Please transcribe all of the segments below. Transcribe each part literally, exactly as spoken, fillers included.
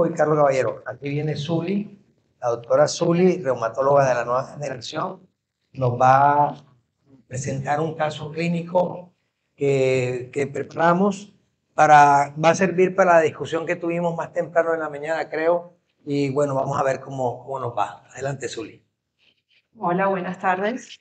Francisco y Carlos Caballero. Aquí viene Zuli, la doctora Zuli, reumatóloga de la nueva generación, nos va a presentar un caso clínico que, que preparamos para, va a servir para la discusión que tuvimos más temprano en la mañana, creo, y bueno, vamos a ver cómo, cómo nos va. Adelante, Zuli. Hola, buenas tardes.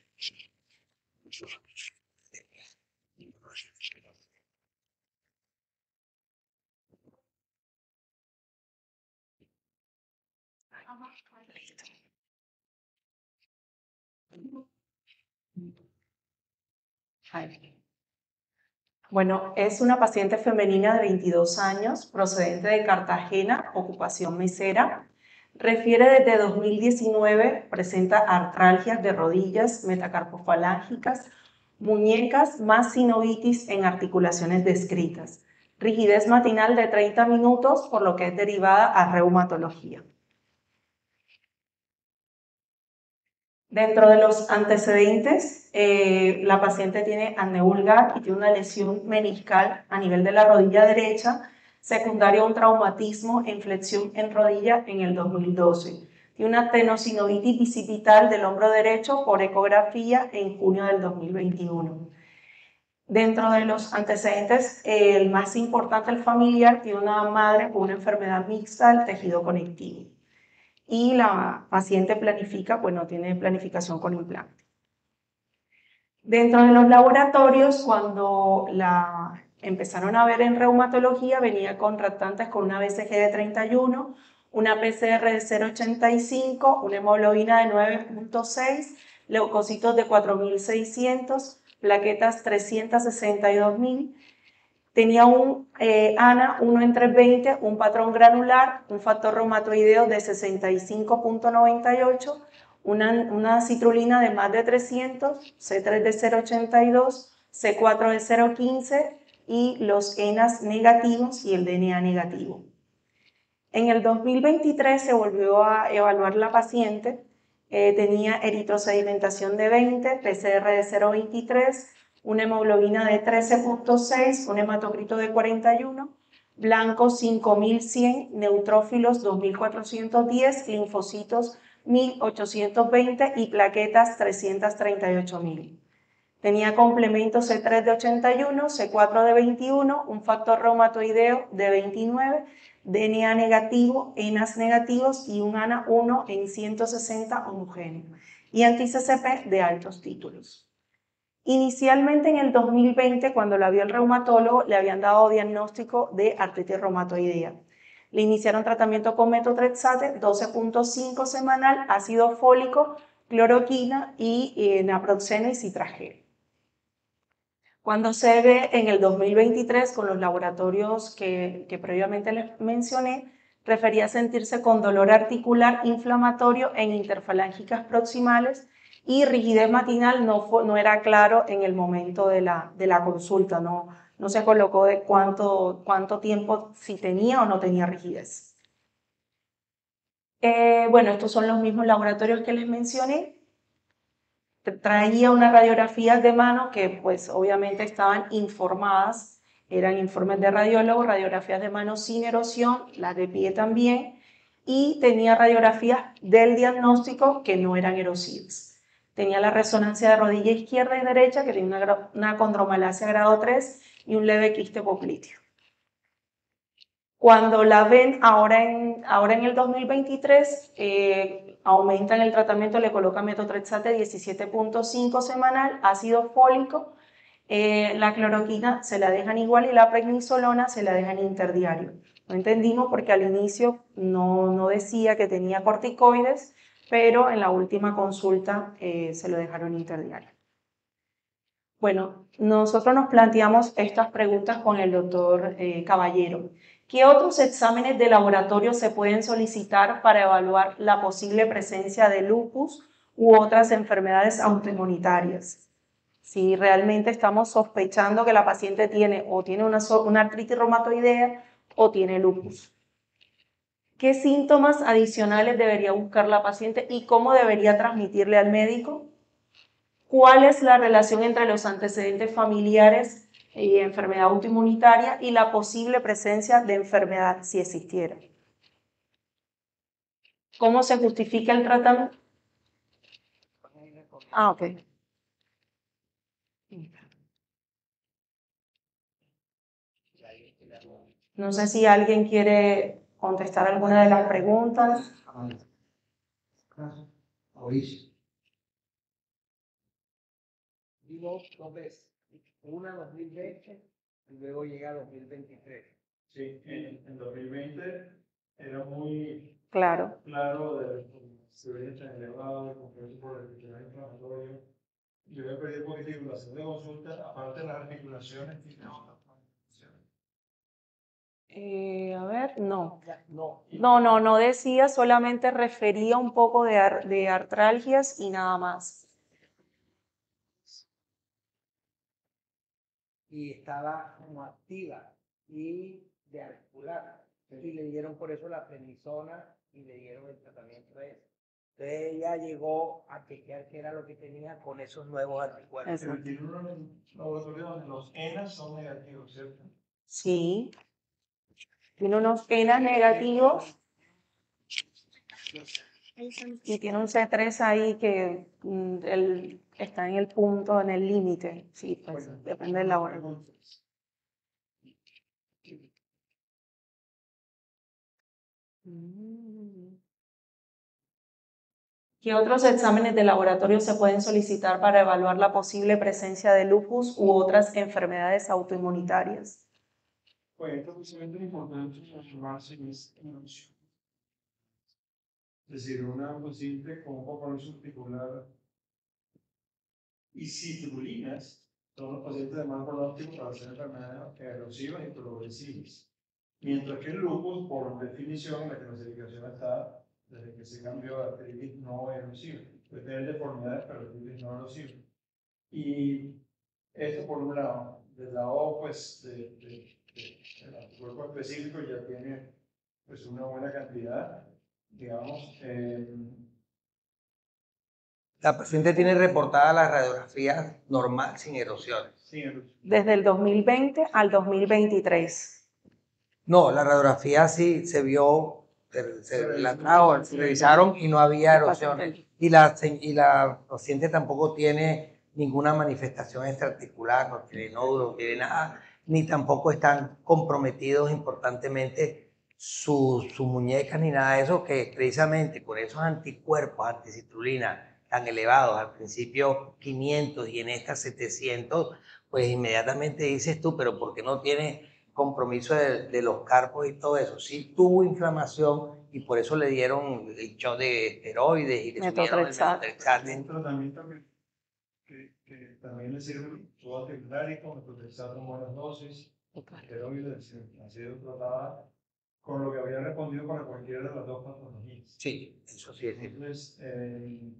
Bueno, es una paciente femenina de veintidós años, procedente de Cartagena, ocupación mesera. Refiere desde dos mil diecinueve, presenta artralgias de rodillas, metacarpofalángicas, muñecas, más sinovitis en articulaciones descritas. Rigidez matinal de treinta minutos, por lo que es derivada a reumatología. Dentro de los antecedentes, eh, la paciente tiene apnea vulgar y tiene una lesión meniscal a nivel de la rodilla derecha, secundario a un traumatismo en flexión en rodilla en el dos mil doce. Tiene una tenosinovitis bicipital del hombro derecho por ecografía en junio del dos mil veintiuno. Dentro de los antecedentes, eh, el más importante, el familiar, tiene una madre con una enfermedad mixta del tejido conectivo. Y la paciente planifica, pues no tiene planificación con implante. Dentro de los laboratorios, cuando la empezaron a ver en reumatología, venía con reactantes con una B C G de treinta y uno, una P C R de cero punto ochenta y cinco, una hemoglobina de nueve punto seis, leucocitos de cuatro mil seiscientos, plaquetas trescientos sesenta y dos mil. Tenía un eh, A N A uno en trescientos veinte, un patrón granular, un factor reumatoideo de sesenta y cinco punto noventa y ocho, una, una citrulina de más de trescientos, C tres de cero punto ochenta y dos, C cuatro de cero punto quince y los E N A S negativos y el D N A negativo. En el dos mil veintitrés se volvió a evaluar la paciente, eh, tenía eritrosedimentación de veinte, P C R de cero punto veintitrés, una hemoglobina de trece punto seis, un hematocrito de cuarenta y uno, blanco cinco mil cien, neutrófilos dos mil cuatrocientos diez, linfocitos mil ochocientos veinte y plaquetas trescientos treinta y ocho mil. Tenía complemento C tres de ochenta y uno, C cuatro de veintiuno, un factor reumatoideo de veintinueve, D N A negativo, E N A S negativos y un A N A uno en ciento sesenta homogéneo. Y anti-C C P de altos títulos. Inicialmente en el dos mil veinte, cuando la vio el reumatólogo, le habían dado diagnóstico de artritis reumatoidea. Le iniciaron tratamiento con metotrexate, doce punto cinco semanal, ácido fólico, cloroquina y eh, naproxeno y citragel. Cuando se ve en el dos mil veintitrés con los laboratorios que, que previamente les mencioné, refería a sentirse con dolor articular inflamatorio en interfalángicas proximales y rigidez matinal no, fue, no era claro en el momento de la, de la consulta, no, no se colocó de cuánto, cuánto tiempo, si tenía o no tenía rigidez. Eh, bueno, estos son los mismos laboratorios que les mencioné. Traía unas radiografías de mano que pues obviamente estaban informadas, eran informes de radiólogos, radiografías de mano sin erosión, las de pie también, y tenía radiografías del diagnóstico que no eran erosivas. Tenía la resonancia de rodilla izquierda y derecha, que tenía una, una condromalacia grado tres y un leve quiste popliteo. Cuando la ven ahora en, ahora en el dos mil veintitrés, eh, aumentan el tratamiento, le colocan metotrexate diecisiete punto cinco semanal, ácido fólico, eh, la cloroquina se la dejan igual y la prednisolona se la dejan interdiario. No entendimos porque al inicio no, no decía que tenía corticoides, pero en la última consulta eh, se lo dejaron interdiario. Bueno, nosotros nos planteamos estas preguntas con el doctor eh, Caballero. ¿Qué otros exámenes de laboratorio se pueden solicitar para evaluar la posible presencia de lupus u otras enfermedades autoinmunitarias? Si realmente estamos sospechando que la paciente tiene o tiene una, una artritis reumatoidea o tiene lupus. ¿Qué síntomas adicionales debería buscar la paciente y cómo debería transmitirle al médico? ¿Cuál es la relación entre los antecedentes familiares y enfermedad autoinmunitaria y la posible presencia de enfermedad si existiera? ¿Cómo se justifica el tratamiento? Ah, ok. No sé si alguien quiere contestar alguna de las preguntas. Mauricio. Vino dos veces. Una en dos mil veinte y luego llega dos mil veintitrés. Sí, en, en dos mil veinte era muy Claro. claro de se veía tan elevado, de confianza por el sistema inflamatorio. Yo voy a pedir un poquito la segunda consulta, aparte de las articulaciones, tiene otras manifestaciones. Eh, a ver, no. No. No, no, no decía, solamente refería un poco de, ar- de artralgias y nada más. Y estaba como activa y de articular. Y le dieron por eso la prednisona y le dieron el tratamiento de eso. Entonces ella llegó a chequear qué era lo que tenía con esos nuevos anticuerpos. Pero tiene unos laboratorios donde los ENAs son negativos, ¿cierto? Sí. Tiene unos ENAs negativos y tiene un C tres ahí que mm, el- está en el punto, en el límite. Sí, pues Bueno, depende del laboratorio. Mm. ¿Qué otros exámenes de laboratorio se pueden solicitar para evaluar la posible presencia de lupus u otras enfermedades autoinmunitarias? Pues estos procedimientos es importante transformarse en esta emoción. Es decir, una paciente con un compromiso articular y citrullinas son los pacientes de mal pronóstico para hacer enfermedades erosivas y progresivas. Mientras que el lupus, por definición, la clasificación está desde que se cambió a artritis no erosiva. Puede tener deformidades, pero artritis no erosiva. Y esto por un lado, del lado pues, de, de, de, del anticuerpo específico ya tiene pues, una buena cantidad, digamos. Eh, La paciente tiene reportada la radiografía normal sin erosiones. sin erosión. Desde el dos mil veinte al dos mil veintitrés. No, la radiografía sí se vio, se, se la trajo, se revisaron y no había erosiones. Y la, y la paciente tampoco tiene ninguna manifestación extraarticular, no tiene nódulo, no tiene nada, ni tampoco están comprometidos importantemente sus su muñecas ni nada de eso, que precisamente con esos anticuerpos, anticitrulina tan elevados, al principio quinientos y en esta setecientos, pues inmediatamente dices tú, pero ¿por qué no tiene compromiso de, de los carpos y todo eso? Sí tuvo inflamación y por eso le dieron el shot de esteroides y le subieron el metotrexate. Un tratamiento que, que, que también le sirve todo antiinflamatorio, metotrexato en buenas dosis, esteroides, ha sido tratada con lo que había respondido para cualquiera de las dos patologías. Sí, eso sí es cierto. Entonces, eh,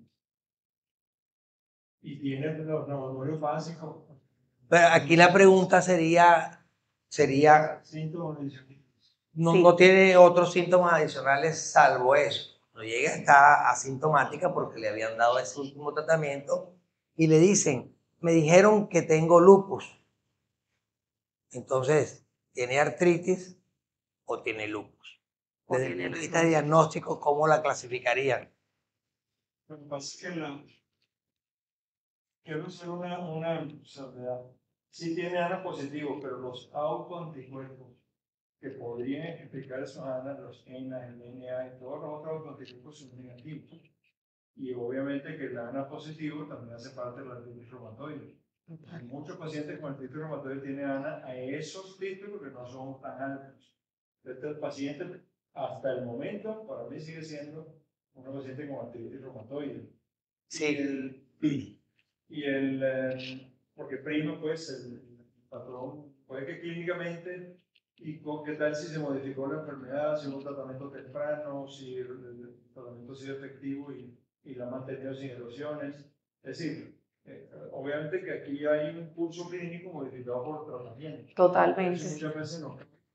y tiene los laboratorios básicos. Pero aquí la pregunta sería, sería Síntomas adicionales. no, Sí. no tiene otros síntomas adicionales salvo eso. No llega a estar asintomática porque le habían dado ese último tratamiento y le dicen, me dijeron que tengo lupus. Entonces, ¿tiene artritis o tiene lupus? Desde el punto de vista diagnóstico, ¿cómo la clasificarían? Lo que pasa es que la, quiero hacer una, una salvedad. Sí tiene A N A positivo, pero los autoanticuerpos que podrían explicar esos A N A, los ENA, el N A y todos los otros autoanticuerpos son negativos. Y obviamente que el A N A positivo también hace parte de la artritis reumatoide. Hay muchos pacientes con artritis reumatoide tienen A N A a esos títulos que no son tan altos. Este paciente, hasta el momento, para mí sigue siendo una paciente con artritis reumatoide. Sí. Y el, y el eh, porque prima, pues, el patrón, puede que clínicamente, y con qué tal si se modificó la enfermedad, si hubo un tratamiento temprano, si el, el tratamiento ha sido efectivo y, y la ha mantenido sin erosiones. Es decir, eh, obviamente que aquí hay un curso clínico modificado por tratamiento. Totalmente. Muchas veces no.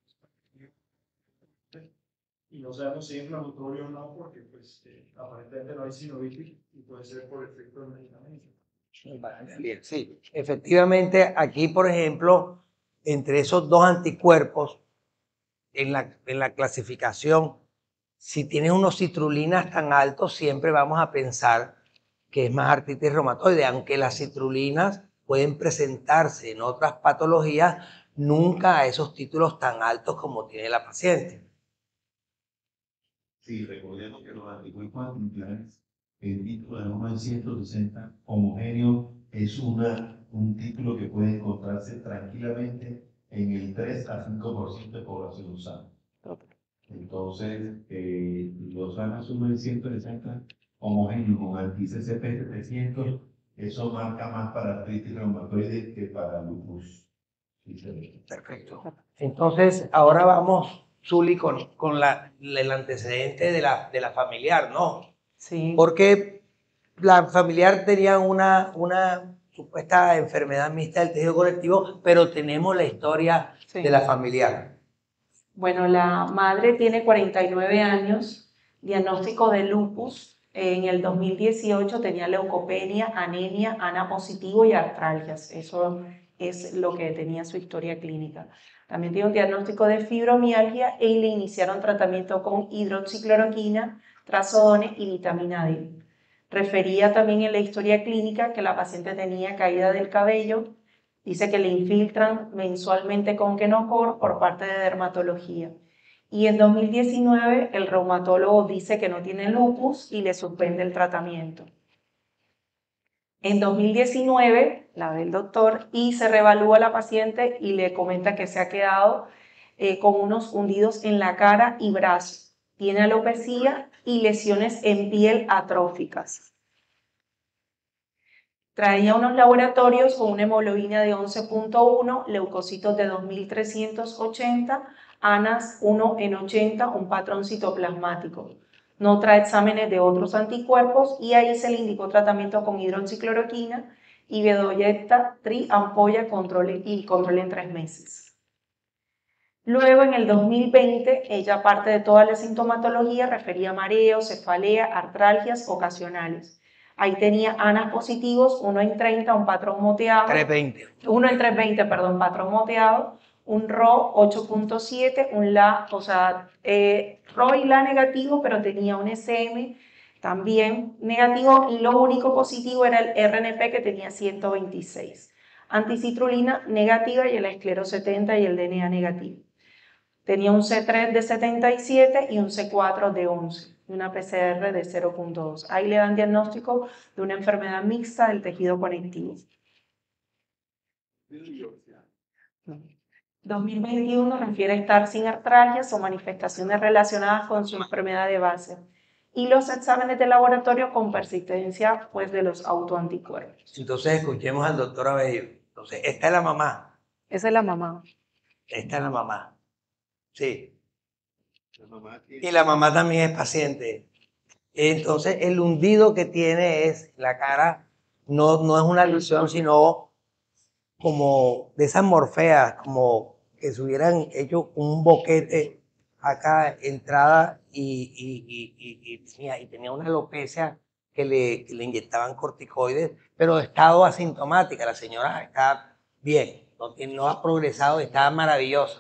Y no sabemos si es inflamatorio o no, porque pues, eh, aparentemente no hay sinovitis y puede ser por efecto del medicamento. Sí, efectivamente, aquí, por ejemplo, entre esos dos anticuerpos, en la, en la clasificación, si tienes unos citrulinas tan altos, siempre vamos a pensar que es más artritis reumatoide, aunque las citrulinas pueden presentarse en otras patologías, nunca a esos títulos tan altos como tiene la paciente. Sí, recordemos que los anticuerpos antinucleares, el título de uno en ciento sesenta homogéneo, es una, un título que puede encontrarse tranquilamente en el tres a cinco por ciento de población usada. Entonces, eh, los anas uno en ciento sesenta homogéneo con anti-C C P setecientos, eso marca más para artritis reumatoide que para lupus. Perfecto. Entonces, ahora vamos, Zuli, con, con la, el antecedente de la, de la familiar, ¿no? Sí. Porque la familiar tenía una, una supuesta enfermedad mixta del tejido conectivo, pero tenemos la historia Sí. de la familiar. Bueno, la madre tiene cuarenta y nueve años, diagnóstico de lupus. En el dos mil dieciocho tenía leucopenia, anemia, ana positivo y artralgias. Eso es lo que tenía su historia clínica. También tiene un diagnóstico de fibromialgia y le iniciaron tratamiento con hidroxicloroquina, trazodone y vitamina D. Refería también en la historia clínica que la paciente tenía caída del cabello. Dice que le infiltran mensualmente con Kenocor por parte de dermatología. Y en dos mil diecinueve el reumatólogo dice que no tiene lupus y le suspende el tratamiento. En dos mil diecinueve la ve el doctor y se reevalúa a la paciente y le comenta que se ha quedado eh, con unos hundidos en la cara y brazos. Tiene alopecia y lesiones en piel atróficas. Traía unos laboratorios con una hemoglobina de once punto uno, leucocitos de dos mil trescientos ochenta, anas uno en ochenta, un patrón citoplasmático. No trae exámenes de otros anticuerpos y ahí se le indicó tratamiento con hidroxicloroquina y bedoyecta, tri, ampolla control y control en tres meses. Luego, en el dos mil veinte, ella, aparte de toda la sintomatología, refería mareos, cefalea, artralgias ocasionales. Ahí tenía anas positivos, uno en treinta, un patrón moteado. trescientos veinte. uno en trescientos veinte, perdón, patrón moteado. Un R O ocho punto siete, un LA, o sea, eh, R O y LA negativo, pero tenía un S M también negativo. Y lo único positivo era el R N P, que tenía ciento veintiséis. Anticitrulina negativa y el esclero setenta y el D N A negativo. Tenía un C tres de setenta y siete y un C cuatro de once, y una P C R de cero punto dos. Ahí le dan diagnóstico de una enfermedad mixta del tejido conectivo. dos mil veintiuno refiere a estar sin artralgias o manifestaciones relacionadas con su enfermedad de base. Y los exámenes de laboratorio con persistencia pues, de los autoanticuerpos. Entonces, escuchemos al doctor Abello. Entonces, esta es la mamá. Esa es la mamá. Esta es la mamá. Sí. Y la mamá también es paciente. Entonces, el hundido que tiene es la cara, no, no es una lesión, sino como de esas morfeas, como que se hubieran hecho un boquete acá, entrada, y, y, y, y, y tenía, y tenía una alopecia que le, que le inyectaban corticoides, pero de estado asintomática. La señora está bien, no, tiene, no ha progresado, está maravillosa.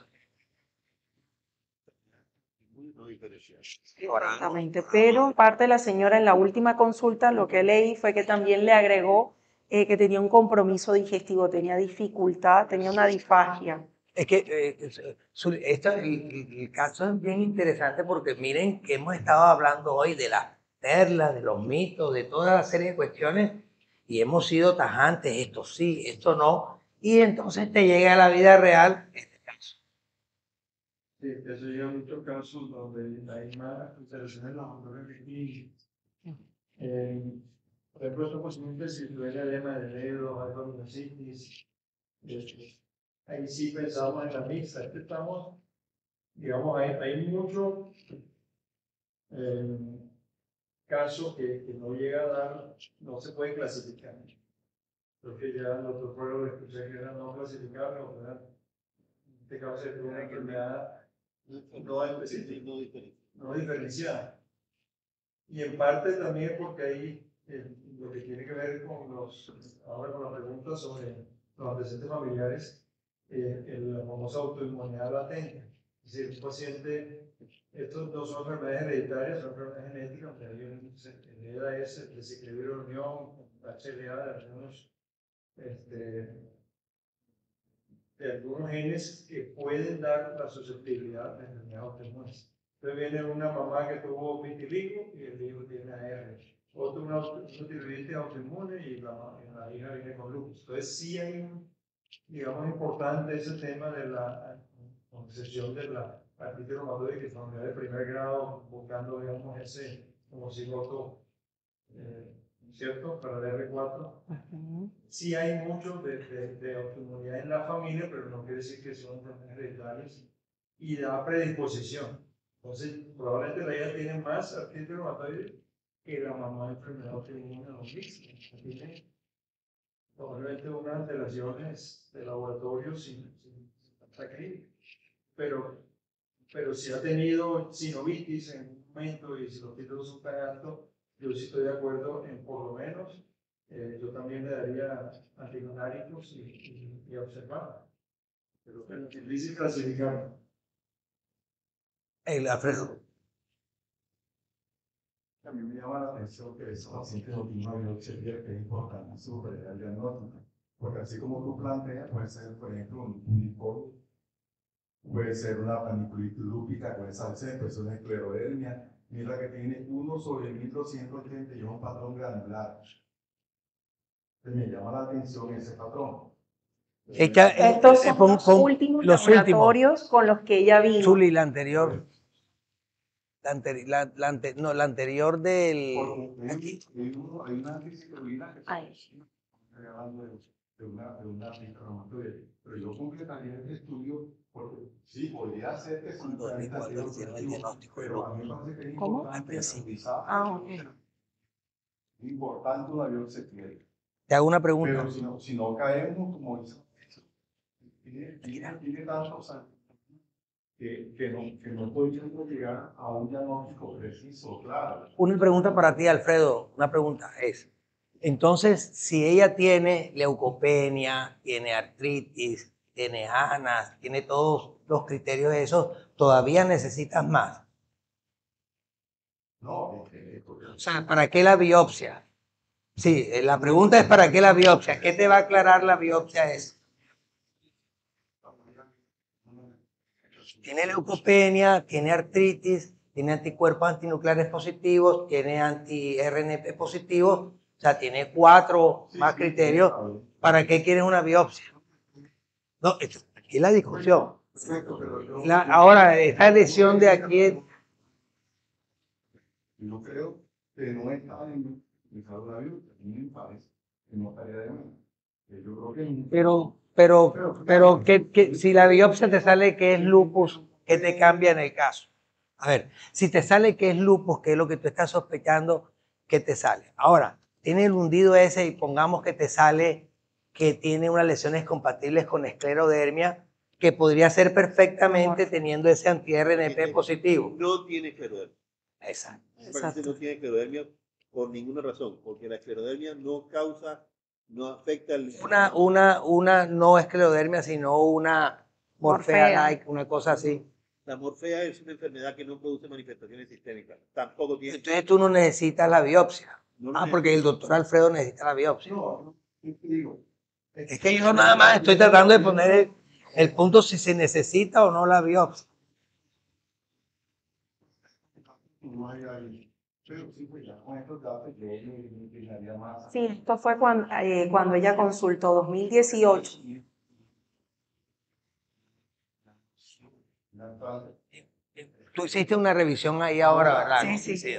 Exactamente, pero parte de la señora en la última consulta lo que leí fue que también le agregó eh, que tenía un compromiso digestivo, tenía dificultad, tenía una disfagia. Es que eh, esto, el, el caso es bien interesante porque miren que hemos estado hablando hoy de las perlas, de los mitos, de toda la serie de cuestiones y hemos sido tajantes, esto sí, esto no, y entonces te llega a la vida real este caso. Sí, eso llega a muchos casos donde hay más alteraciones en los motores clínicos. Eh, por ejemplo, estos pacientes, si tuviera edema de dedo, algo-sitis, ahí sí pensamos en la mixta. Este estamos, digamos, hay, hay muchos eh, casos que, que no llega a dar, no se puede clasificar. Creo que ya el otro pueblo escuché que era no clasificable, o sea, en este caso se tiene una enfermedad no específica, no diferenciada. Y en parte también porque ahí eh, lo que tiene que ver con los, ahora con la pregunta sobre los antecedentes familiares, eh, la famosa autoinmunidad latente. Es decir, un paciente estos no son enfermedades hereditarias, son enfermedades genéticas, donde hay un, se hereda ese desequilibrio de unión, H L A de algunos, este, de algunos genes que pueden dar la susceptibilidad de enfermedades autoinmunes. Entonces viene una mamá que tuvo vitiligo y el hijo tiene A R. Otro una, una tiroiditis autoinmune y la, y la hija viene con lupus. Entonces sí hay un, digamos, importante ese tema de la concesión de la artritis reumatoide, que es una enfermedad de primer grado, buscando, digamos, ese como cigoto, eh, ¿cierto? Para el R cuatro. Uh-huh. Sí hay mucho de, de, de autoinmunidad en la familia, pero no quiere decir que son enfermedades hereditarias y da predisposición. Entonces, probablemente la hija tiene más artritis reumatoide que la mamá de enfermedad autoinmune o mixta. Tiene probablemente unas alteraciones de laboratorio sin, sin tanta clínica. Pero, pero si ha tenido sinovitis en un momento y si los títulos son tan altos, yo sí estoy de acuerdo en por lo menos, eh, yo también le daría anticonáricos y, y, y observar. Pero es difícil clasificar. El Alfredo. A mí me llama la atención que esos pacientes no tienen una biopsia que es importante superar el diagnóstico. Porque así como tú planteas, puede ser, por ejemplo, un linfoma, puede ser una paniculitis lúpica con esa ausente, puede ser una esclerodermia. Mira que tiene uno sobre mil doscientos ochenta y un patrón granular. Entonces me llama la atención ese patrón. Ella, Estos son con, los con últimos los laboratorios últimos. Con los que ella vino. Zuli, la anterior. La, anteri la, la, ante no, la anterior del... Aquí. Hay, uno, hay una anticiclorina que está hablando de, de una de una reumatoide. Pero yo completaría este estudio porque sí, podría ser que son dos mil cuatro hicieron el diagnóstico. Pero a mí me parece que es importante analizar. Ah, okay. Es importante una biopsia clínica. Te hago una pregunta. Pero si no, si no caemos, como dice, tiene, tiene, tiene tantos años que, que, no, que no podríamos llegar a un diagnóstico preciso, claro. Una pregunta para ti, Alfredo. Una pregunta es, entonces, si ella tiene leucopenia, tiene artritis, tiene anas, tiene todos los criterios de eso, ¿todavía necesitas más? No, porque, porque, o sea, ¿para qué la biopsia? Sí, la pregunta es ¿para qué la biopsia? ¿Qué te va a aclarar la biopsia? Es, tiene leucopenia, tiene artritis, tiene anticuerpos antinucleares positivos, tiene anti-R N P positivos, o sea, tiene cuatro más criterios. ¿Para qué quieres una biopsia? No, aquí es la discusión. La, ahora, esta lesión de aquí es... Yo creo que no está en una biopsia, me parece que no estaría de menos. Yo creo que... Pero, pero, pero, ¿qué, qué, si la biopsia te sale que es lupus, ¿qué te cambia en el caso? A ver, si te sale que es lupus, que es lo que tú estás sospechando, ¿qué te sale? Ahora, tiene el hundido ese y pongamos que te sale que tiene unas lesiones compatibles con esclerodermia, que podría ser perfectamente teniendo ese anti-R N P positivo. No tiene esclerodermia. Exacto. El paciente no tiene esclerodermia por ninguna razón, porque la esclerodermia no causa, no afecta el... Una, una, una no esclerodermia, sino una morfea-like, una cosa así. La morfea es una enfermedad que no produce manifestaciones sistémicas. Tampoco tiene... Entonces tú no necesitas la biopsia. No ah, porque el doctor Alfredo necesita la biopsia. No, no, digo. Es que yo nada más estoy tratando de poner el, el punto si se necesita o no la biopsia. No hay ahí. Pero sí, pues ya con estos datos yo me inclinaría más. Sí, esto fue cuando, eh, cuando ella consultó, dos mil dieciocho. Tú hiciste una revisión ahí ahora, ¿verdad? Sí, sí. Sí,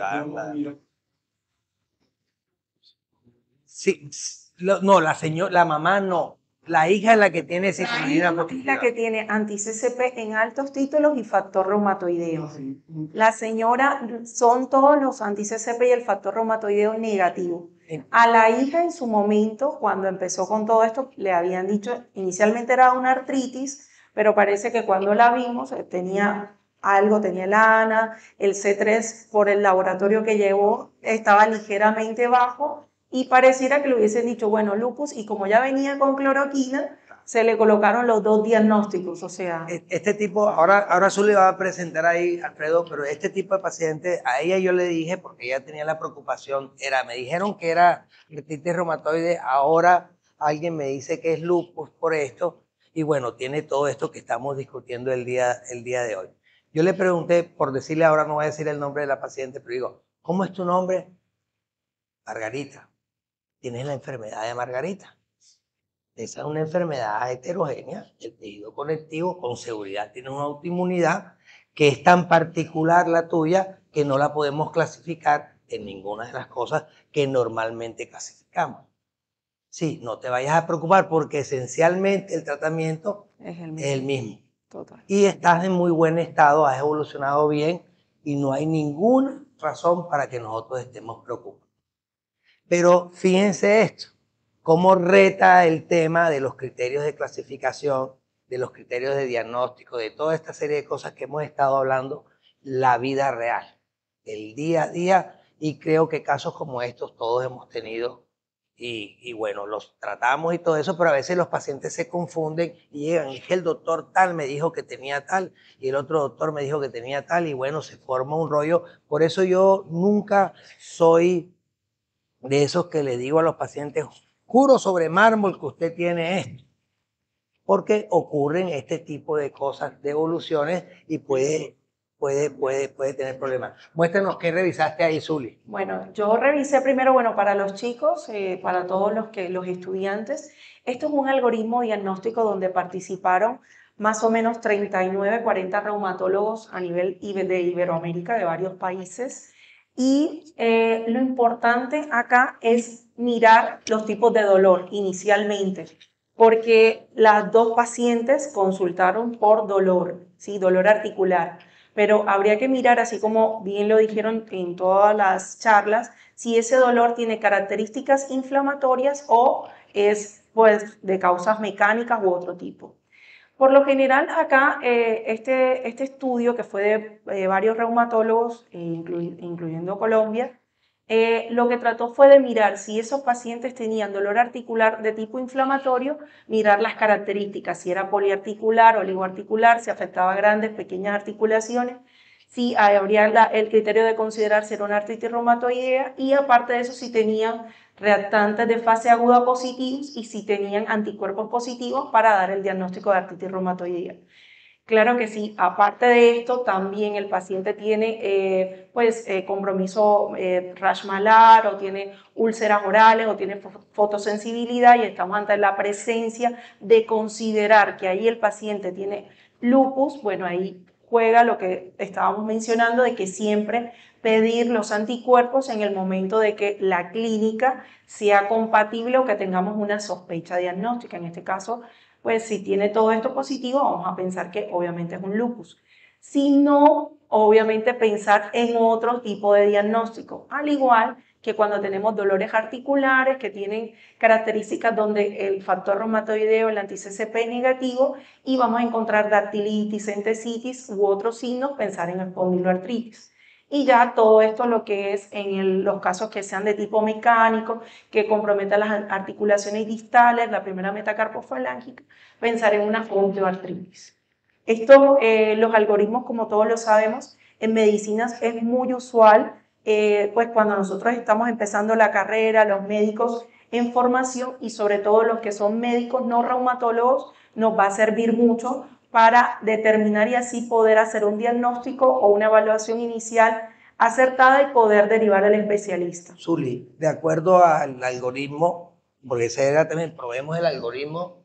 sí, sí lo, no, la señora, la mamá no. La hija es la que tiene citolina positiva. La que tiene anti-C C P en altos títulos y factor reumatoideo. La señora, son todos los anti-C C P y el factor reumatoideo negativo. A la hija en su momento, cuando empezó con todo esto, le habían dicho, inicialmente era una artritis, pero parece que cuando la vimos tenía algo, tenía la ANA, el C tres por el laboratorio que llevó estaba ligeramente bajo, y pareciera que le hubiesen dicho, bueno, lupus, y como ya venía con cloroquina, se le colocaron los dos diagnósticos, o sea... Este tipo, ahora, ahora Zuli va a presentar ahí, Alfredo, pero este tipo de paciente, a ella yo le dije, porque ella tenía la preocupación, era, me dijeron que era artritis reumatoide, ahora alguien me dice que es lupus por esto, y bueno, tiene todo esto que estamos discutiendo el día, el día de hoy. Yo le pregunté, por decirle ahora, no voy a decir el nombre de la paciente, pero digo, ¿cómo es tu nombre? Margarita. Tienes la enfermedad de Margarita. Esa es una enfermedad heterogénea, el tejido conectivo con seguridad tiene una autoinmunidad que es tan particular la tuya que no la podemos clasificar en ninguna de las cosas que normalmente clasificamos. Sí, no te vayas a preocupar porque esencialmente el tratamiento Es el es el mismo. mismo. Total. Y estás en muy buen estado, has evolucionado bien y no hay ninguna razón para que nosotros estemos preocupados. Pero fíjense esto, cómo reta el tema de los criterios de clasificación, de los criterios de diagnóstico, de toda esta serie de cosas que hemos estado hablando, la vida real, el día a día, y creo que casos como estos todos hemos tenido, y, y bueno, los tratamos y todo eso, pero a veces los pacientes se confunden y llegan, es que el doctor tal me dijo que tenía tal, y el otro doctor me dijo que tenía tal, y bueno, se forma un rollo. Por eso yo nunca soy de esos que le digo a los pacientes, juro sobre mármol que usted tiene esto, porque ocurren este tipo de cosas, de evoluciones, y puede, puede, puede, puede tener problemas. Muéstranos qué revisaste ahí, Zuli. Bueno, yo revisé primero, bueno, para los chicos, eh, para todos los, que, los estudiantes, esto es un algoritmo diagnóstico donde participaron más o menos treinta y nueve, cuarenta reumatólogos a nivel de Iberoamérica, de varios países. Y eh, lo importante acá es mirar los tipos de dolor inicialmente, porque las dos pacientes consultaron por dolor, ¿sí? Dolor articular, pero habría que mirar, así como bien lo dijeron en todas las charlas, si ese dolor tiene características inflamatorias o es pues, de causas mecánicas u otro tipo. Por lo general, acá eh, este, este estudio, que fue de eh, varios reumatólogos, eh, incluy, incluyendo Colombia, eh, lo que trató fue de mirar si esos pacientes tenían dolor articular de tipo inflamatorio, mirar las características, si era poliarticular, oligoarticular, si afectaba grandes, pequeñas articulaciones, si habría la, el criterio de considerar si era una artritis reumatoidea, y aparte de eso, si tenían reactantes de fase aguda positivos y si tenían anticuerpos positivos para dar el diagnóstico de artritis reumatoidea. Claro que sí, aparte de esto, también el paciente tiene eh, pues, eh, compromiso eh, rash malar, o tiene úlceras orales, o tiene fotosensibilidad, y estamos ante la presencia de considerar que ahí el paciente tiene lupus. Bueno, ahí juega lo que estábamos mencionando, de que siempre pedir los anticuerpos en el momento de que la clínica sea compatible o que tengamos una sospecha diagnóstica. En este caso, pues si tiene todo esto positivo, vamos a pensar que obviamente es un lupus. Si no, obviamente pensar en otro tipo de diagnóstico, al igual que cuando tenemos dolores articulares que tienen características donde el factor reumatoideo, el anti-C C P negativo, y vamos a encontrar dactilitis, entesitis u otros signos, pensar en espondiloartritis. Y ya todo esto lo que es en el, los casos que sean de tipo mecánico, que comprometan las articulaciones distales, la primera metacarpofalángica, pensar en una osteoartritis. Esto, eh, los algoritmos, como todos lo sabemos, en medicinas es muy usual, eh, pues cuando nosotros estamos empezando la carrera, los médicos en formación, y sobre todo los que son médicos no reumatólogos, nos va a servir mucho para determinar y así poder hacer un diagnóstico o una evaluación inicial acertada y poder derivar al especialista. Zuli, de acuerdo al algoritmo, porque ese era también, probemos el algoritmo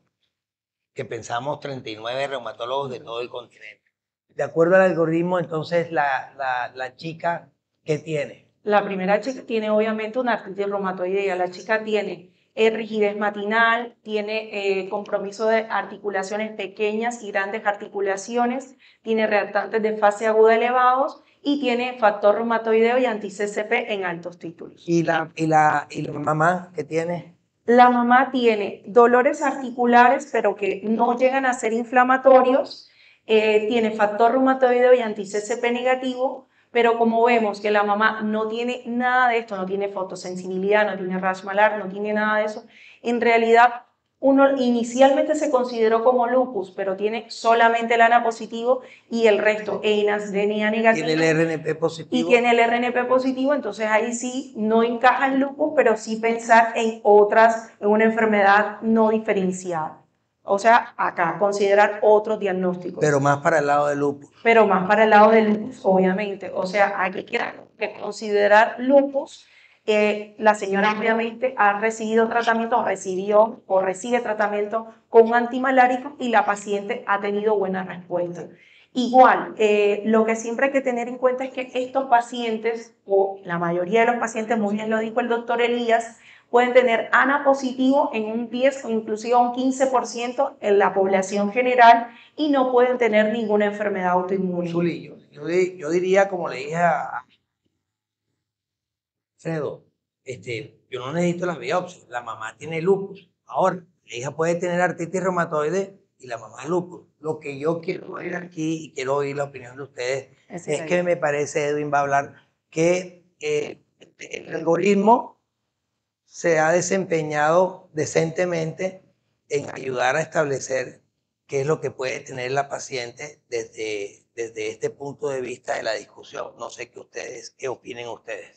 que pensamos treinta y nueve reumatólogos de todo el continente. De acuerdo al algoritmo, entonces, la, la, la chica, ¿qué tiene? La primera chica tiene obviamente una artritis reumatoidea. La chica tiene eh, rigidez matinal, tiene eh, compromiso de articulaciones pequeñas y grandes articulaciones, tiene reactantes de fase aguda elevados y tiene factor reumatoideo y anti-C C P en altos títulos. ¿Y la, y la, y la mamá qué tiene? La mamá tiene dolores articulares, pero que no llegan a ser inflamatorios, eh, tiene factor reumatoideo y anti-C C P negativo, pero como vemos que la mamá no tiene nada de esto, no tiene fotosensibilidad, no tiene rash malar, no tiene nada de eso, en realidad uno inicialmente se consideró como lupus, pero tiene solamente el A N A positivo y el resto ENAS, D N A negativo. Tiene el R N P positivo. Y tiene el R N P positivo, entonces ahí sí no encaja en lupus, pero sí pensar en otras, en una enfermedad no diferenciada. O sea, acá considerar otros diagnósticos. Pero más para el lado del lupus. Pero más para el lado del lupus, obviamente. O sea, aquí quiero que considerar lupus. Eh, la señora obviamente ha recibido tratamiento, recibió o recibe tratamiento con un antimalárico y la paciente ha tenido buena respuesta. Igual, eh, lo que siempre hay que tener en cuenta es que estos pacientes, o la mayoría de los pacientes, muy bien lo dijo el doctor Elías, pueden tener A N A positivo en un diez o inclusive un quince por ciento en la población general y no pueden tener ninguna enfermedad autoinmune. Zuli, yo, yo, yo diría, como le dije a Fredo, este, yo no necesito la biopsia, la mamá tiene lupus. Ahora, la hija puede tener artritis reumatoide y la mamá lupus. Lo que yo quiero ver aquí y quiero oír la opinión de ustedes es, es que me parece, Edwin va a hablar, que eh, el algoritmo se ha desempeñado decentemente en ayudar a establecer qué es lo que puede tener la paciente desde, desde este punto de vista de la discusión. No sé qué ustedes, qué opinen ustedes.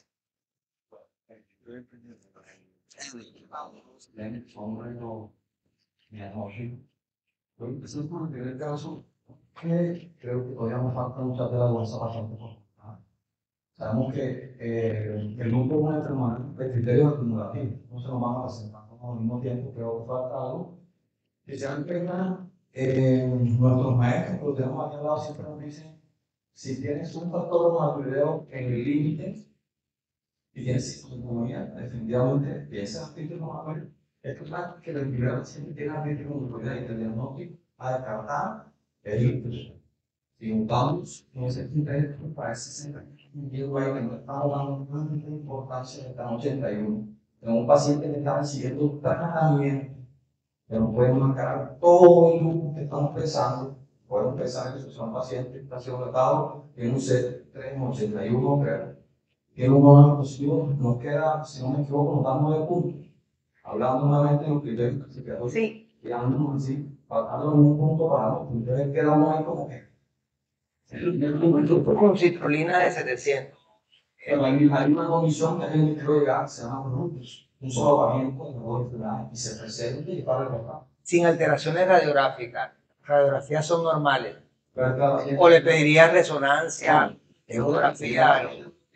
Yo empecé por el primer caso que creo que todavía nos falta mucha tela de esa bastante por cortar. Sabemos que eh, el lupus es una enfermedad de criterios acumulativos, no se nos van a presentar al mismo tiempo, creo que falta algo. Y se dan cuenta, eh, nuestros maestros que lo tenemos aquí al lado siempre nos dicen, si tienes un factor reumatoideo en el límite y tienes sintomatología, definitivamente piensa en artritis reumatoide. Es claro que la primera paciente tiene artritis reumatoide y el diagnóstico a descartar es lupus. Si juntamos en ese criterio, parece ser un individuo ahí que no estamos dando tanta importancia que está en ochenta y uno. Tenemos un paciente que está recibiendo tratamiento, que no podemos marcar todo el lupus que estamos pensando. Podemos pensar que son pacientes que están siendo tratados en un C tres en ochenta y uno, creo. Tiene un mono positivo, nos queda, si no me equivoco, nos dan nueve puntos. Hablando nuevamente de los criterios clasificatorios, sí. quedándonos así, faltando en un punto para los criterios, quedamos ahí como que. El grupo con citrulina de setecientos. Pero hay, hay una condición que hay en el quiero llegar, se llama lupus, un solapamiento de dos enfermedades y se presenta y para recordar. Sin alteraciones radiográficas. Radiografías son normales. Pero claro, O le pediría resonancia, ecografía.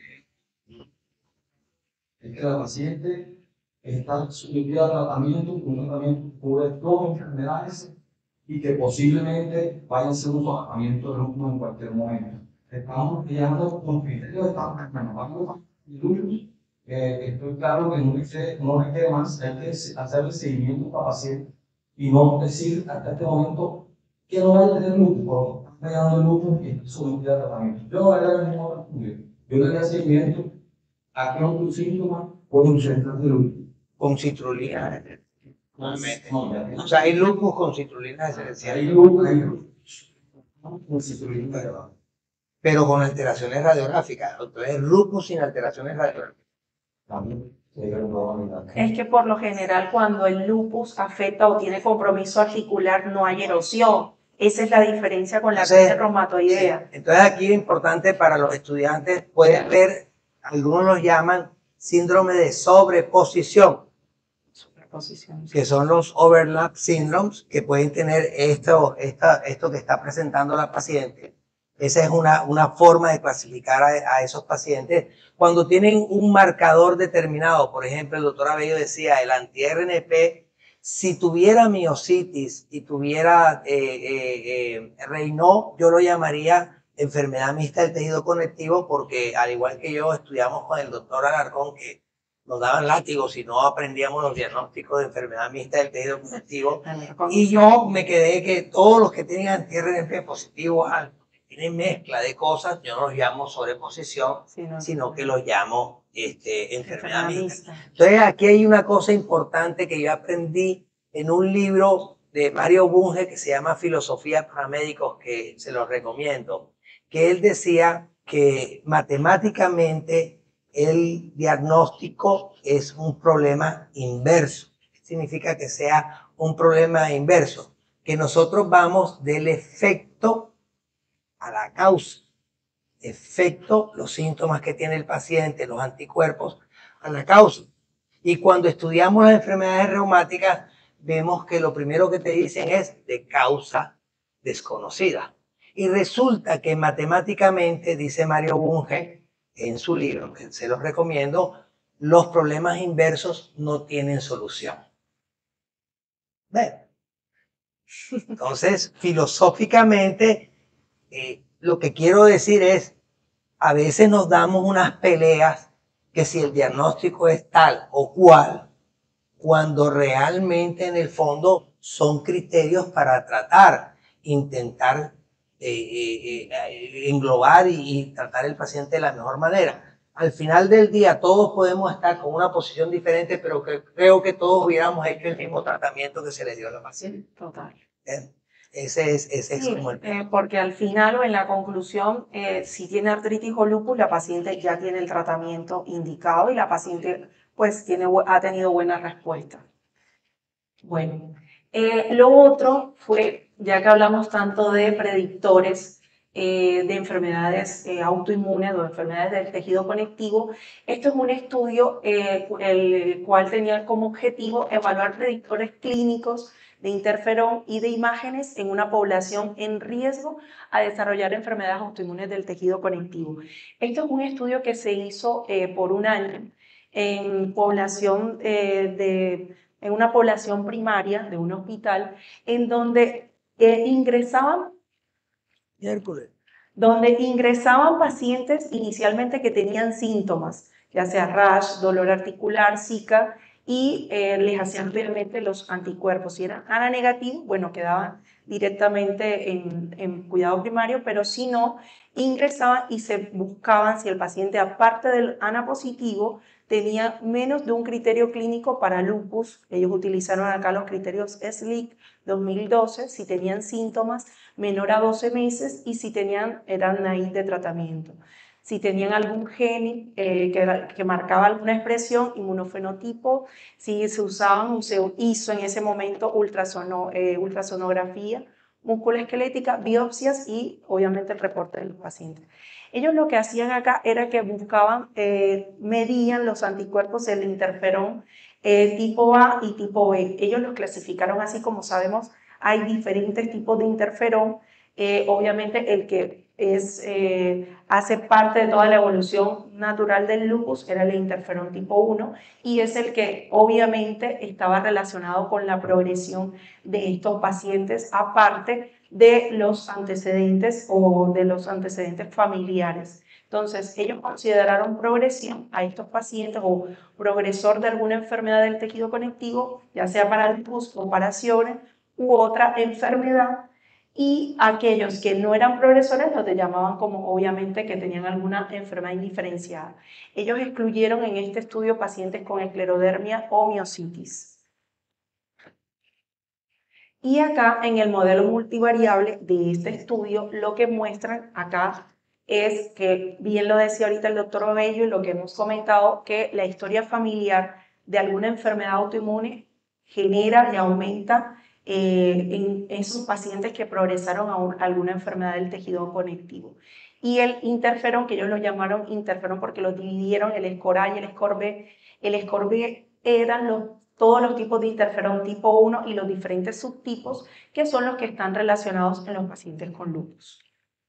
es que la paciente está sometida a tratamiento, un tratamiento cubre dos enfermedades y que posiblemente vaya a ser un tratamiento de lupus en cualquier momento. Estamos pillando con criterios de tantas menopausia y lupus. Eh, estoy claro que no requiere, no requiere más, hay que hacerle seguimiento a paciente y no decir hasta este momento que no vaya a tener lupus, porque está fallando el lupus y está sometida a tratamiento. Yo no le haría el mismo estudio, yo le haría seguimiento a qué otros síntomas pueden presentar de lupus. Con citrulina. No, O sea, hay lupus con citrulina de setecientos. hay lupus, hay lupus. Con citrulina de abajo. Pero con alteraciones radiográficas. Entonces, lupus sin alteraciones radiográficas. También sería una probabilidad. Es que por lo general cuando el lupus afecta o tiene compromiso articular no hay erosión. Esa es la diferencia con la artritis reumatoidea. Entonces aquí es importante para los estudiantes, puede haber, algunos los llaman síndrome de sobreposición, Superposición. que son los overlap syndromes, que pueden tener esto, esta, esto que está presentando la paciente. Esa es una, una forma de clasificar a, a esos pacientes cuando tienen un marcador determinado. Por ejemplo, el doctor Abello decía, el anti-R N P, si tuviera miositis y tuviera eh, eh, eh, Raynaud, yo lo llamaría enfermedad mixta del tejido conectivo, porque al igual que yo estudiamos con el doctor Alarcón, que nos daban látigos y no aprendíamos los diagnósticos de enfermedad mixta del tejido conectivo. Y yo me quedé que todos los que tienen anti-R N P positivo alto, tienen mezcla de cosas, yo no los llamo sobreposición, sí, no, sino que los llamo este, enfermedad mixta. Entonces aquí hay una cosa importante que yo aprendí en un libro de Mario Bunge que se llama Filosofía para Médicos, que se los recomiendo, que él decía que matemáticamente el diagnóstico es un problema inverso. Significa que sea un problema inverso, que nosotros vamos del efecto a la causa. Efecto, los síntomas que tiene el paciente, los anticuerpos, a la causa. Y cuando estudiamos las enfermedades reumáticas, vemos que lo primero que te dicen es de causa desconocida. Y resulta que matemáticamente, dice Mario Bunge en su libro, que se los recomiendo, los problemas inversos no tienen solución. ¿Ven? Entonces, filosóficamente, eh, lo que quiero decir es, a veces nos damos unas peleas que si el diagnóstico es tal o cual, cuando realmente en el fondo son criterios para tratar, intentar eh, eh, eh, englobar y, y tratar al paciente de la mejor manera. Al final del día todos podemos estar con una posición diferente, pero que, creo que todos hubiéramos hecho el mismo tratamiento que se le dio a la paciente. Total. ¿Eh? Ese es, ese es Sí, como el... eh, porque al final o en la conclusión, eh, si tiene artritis o lupus, la paciente ya tiene el tratamiento indicado y la paciente pues tiene, ha tenido buena respuesta. Bueno, eh, lo otro fue, ya que hablamos tanto de predictores eh, de enfermedades eh, autoinmunes o enfermedades del tejido conectivo, esto es un estudio eh, el cual tenía como objetivo evaluar predictores clínicos de interferón y de imágenes en una población en riesgo a desarrollar enfermedades autoinmunes del tejido conectivo. Esto es un estudio que se hizo eh, por un año en población eh, de en una población primaria de un hospital, en donde eh, ingresaban, Miércoles. donde ingresaban pacientes inicialmente que tenían síntomas, ya sea rash, dolor articular, zika, y eh, les hacían realmente los anticuerpos. Si eran A N A negativos, bueno, quedaban directamente en, en cuidado primario, pero si no, ingresaban y se buscaban si el paciente, aparte del A N A positivo, tenía menos de un criterio clínico para lupus. Ellos utilizaron acá los criterios S L I C dos mil doce, si tenían síntomas menor a doce meses y si tenían, eran naive de tratamiento. Si tenían algún gen eh, que, era, que marcaba alguna expresión, inmunofenotipo, si se usaban o se hizo en ese momento ultrasono, eh, ultrasonografía musculoesquelética, biopsias y obviamente el reporte de los pacientes. Ellos lo que hacían acá era que buscaban, eh, medían los anticuerpos del interferón eh, tipo A y tipo B. Ellos los clasificaron así, como sabemos, hay diferentes tipos de interferón. Eh, obviamente el que es, eh, hace parte de toda la evolución natural del lupus era el interferón tipo uno y es el que obviamente estaba relacionado con la progresión de estos pacientes, aparte de los antecedentes o de los antecedentes familiares. Entonces, ellos consideraron progresión a estos pacientes o progresor de alguna enfermedad del tejido conectivo, ya sea para lupus, operaciones u otra enfermedad, y aquellos que no eran progresores los llamaban como obviamente que tenían alguna enfermedad indiferenciada. Ellos excluyeron en este estudio pacientes con esclerodermia o miositis. Y acá en el modelo multivariable de este estudio lo que muestran acá es que, bien lo decía ahorita el doctor Bello y lo que hemos comentado, que la historia familiar de alguna enfermedad autoinmune genera y aumenta eh, en esos pacientes que progresaron a un, alguna enfermedad del tejido conectivo. Y el interferón, que ellos lo llamaron interferón porque lo dividieron, el SCOR A y el SCOR B, el SCOR B eran los, todos los tipos de interferón tipo uno y los diferentes subtipos que son los que están relacionados en los pacientes con lupus.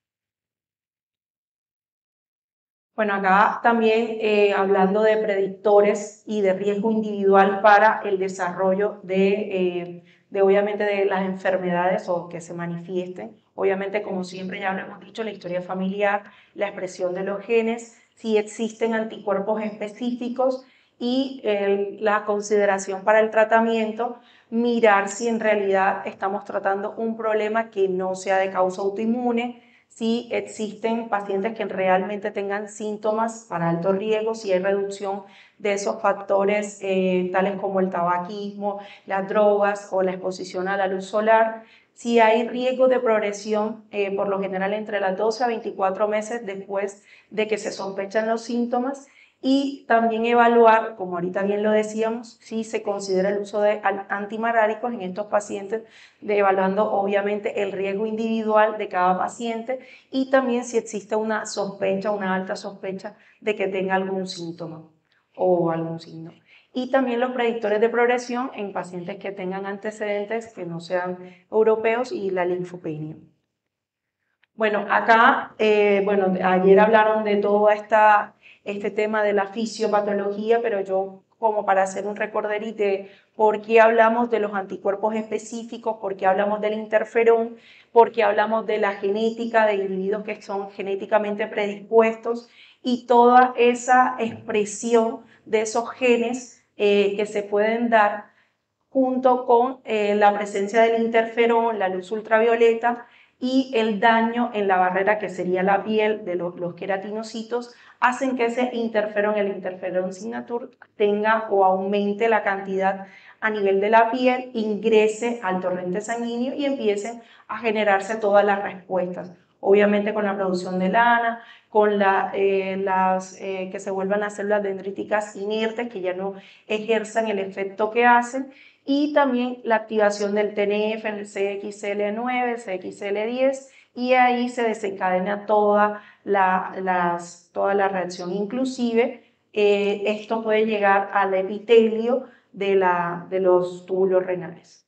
Bueno, acá también eh, hablando de predictores y de riesgo individual para el desarrollo de, eh, de obviamente de las enfermedades o que se manifiesten. Obviamente, como siempre ya lo hemos dicho, la historia familiar, la expresión de los genes, si existen anticuerpos específicos y eh, la consideración para el tratamiento, mirar si en realidad estamos tratando un problema que no sea de causa autoinmune, si existen pacientes que realmente tengan síntomas para alto riesgo, si hay reducción de esos factores eh, tales como el tabaquismo, las drogas o la exposición a la luz solar, si hay riesgo de progresión eh, por lo general entre las doce a veinticuatro meses después de que se sospechan los síntomas y también evaluar, como ahorita bien lo decíamos, si se considera el uso de antimaláricos en estos pacientes, de evaluando obviamente el riesgo individual de cada paciente y también si existe una sospecha, una alta sospecha de que tenga algún síntoma o algún signo. Y también los predictores de progresión en pacientes que tengan antecedentes que no sean europeos y la linfopenia. Bueno, acá, eh, bueno, ayer hablaron de todo esta, este tema de la fisiopatología, pero yo como para hacer un recorderito de por qué hablamos de los anticuerpos específicos, por qué hablamos del interferón, por qué hablamos de la genética de individuos que son genéticamente predispuestos y toda esa expresión de esos genes eh, que se pueden dar junto con eh, la presencia del interferón, la luz ultravioleta y el daño en la barrera que sería la piel de los, los queratinocitos, hacen que ese interferón, el interferón signature, tenga o aumente la cantidad a nivel de la piel, ingrese al torrente sanguíneo y empiecen a generarse todas las respuestas. Obviamente con la producción de lana, con la, eh, las eh, que se vuelvan las células dendríticas inertes que ya no ejerzan el efecto que hacen, y también la activación del T N F, el C X L nueve, C X L diez, y ahí se desencadena toda la, las, toda la reacción. Inclusive eh, esto puede llegar al epitelio de, la, de los túbulos renales.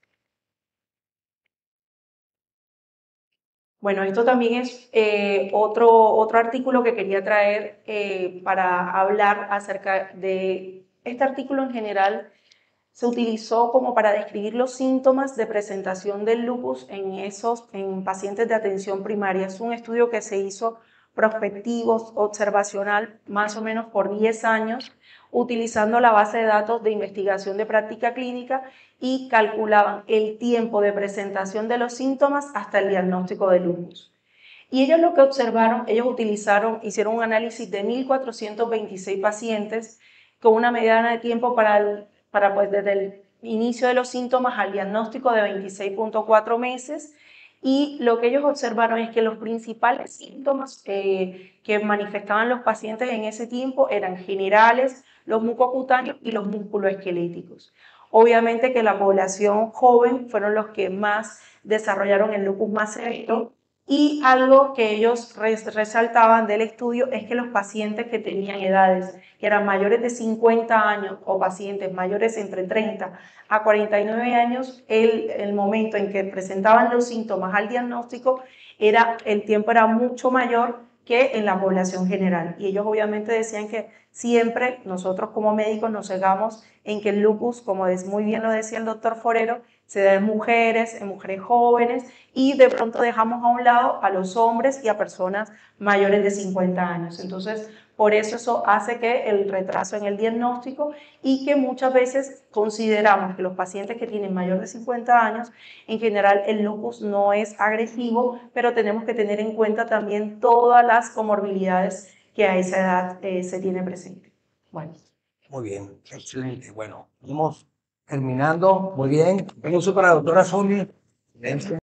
Bueno, esto también es eh, otro, otro artículo que quería traer eh, para hablar acerca de este artículo en general. Se utilizó como para describir los síntomas de presentación del lupus en, esos, en pacientes de atención primaria. Es un estudio que se hizo prospectivo, observacional, más o menos por diez años, utilizando la base de datos de investigación de práctica clínica y calculaban el tiempo de presentación de los síntomas hasta el diagnóstico de lupus. Y ellos lo que observaron, ellos utilizaron, hicieron un análisis de mil cuatrocientos veintiséis pacientes con una mediana de tiempo para el para pues desde el inicio de los síntomas al diagnóstico de veintiséis punto cuatro meses, y lo que ellos observaron es que los principales síntomas eh, que manifestaban los pacientes en ese tiempo eran generales, los mucocutáneos y los musculoesqueléticos. Obviamente que la población joven fueron los que más desarrollaron el lupus más severo, y algo que ellos resaltaban del estudio es que los pacientes que tenían edades que eran mayores de cincuenta años o pacientes mayores entre treinta a cuarenta y nueve años, el, el momento en que presentaban los síntomas al diagnóstico, era, el tiempo era mucho mayor que en la población general. Y ellos obviamente decían que siempre nosotros como médicos nos cegamos en que el lupus, como muy bien lo decía el doctor Forero, se da en mujeres, en mujeres jóvenes, y de pronto dejamos a un lado a los hombres y a personas mayores de cincuenta años. Entonces, por eso eso hace que el retraso en el diagnóstico, y que muchas veces consideramos que los pacientes que tienen mayor de cincuenta años, en general el lupus no es agresivo, pero tenemos que tener en cuenta también todas las comorbilidades que a esa edad eh, se tiene presente. Bueno. Muy bien, excelente. Bueno, vamos terminando. Muy bien. Un uso para la doctora Zuli.